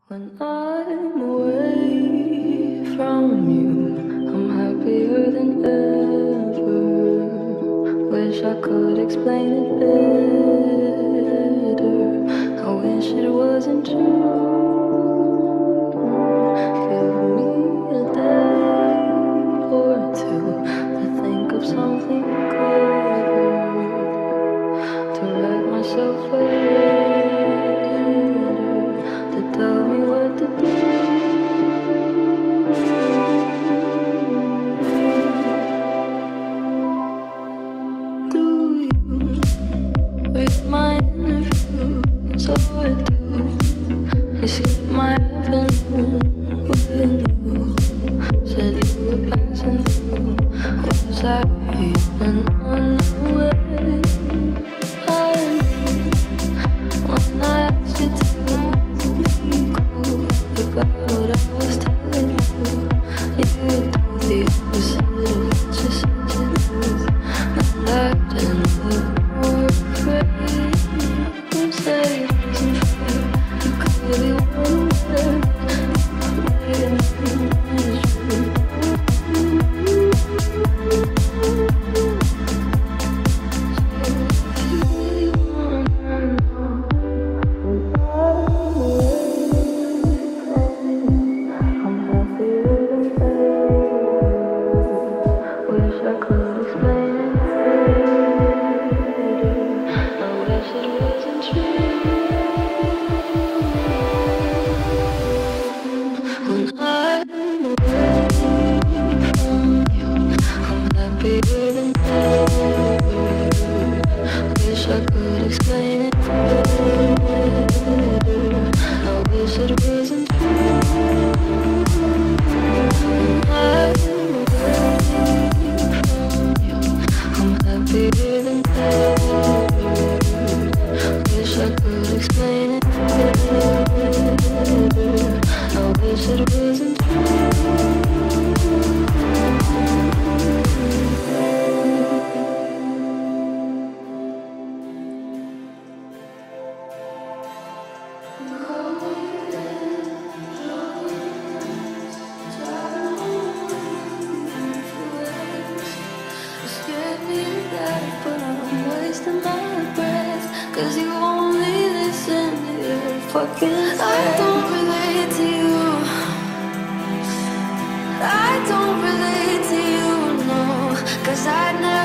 When I'm away from you, I'm happier than ever. Wish I could explain it better. I wish it wasn't true. Give me a day or two to think of something clever, to let myself later, to tell me what to do. Do you read my interviews or do you skip my afternoon when you said you were passing through? Was I even on the way? I when I asked you to be cool about what I was telling you, you told the opposite of what you said to do. And I didn't look more afraid. You said it wasn't fair. You clearly weren't aware. Waiting for me is true. Wish I could explain it better. I wish it wasn't true. When I'm away from you, I'm happier than ever. Wish I could explain it better. I wish it wasn't true. When I'm I'm happier than ever. Wish I could explain it better. I wish it wasn't true. Scared me to death, but I'm wasting my breath. 'Cause you only listen to your fucking I don't relate to you. I don't relate to you, no. 'Cause I'd never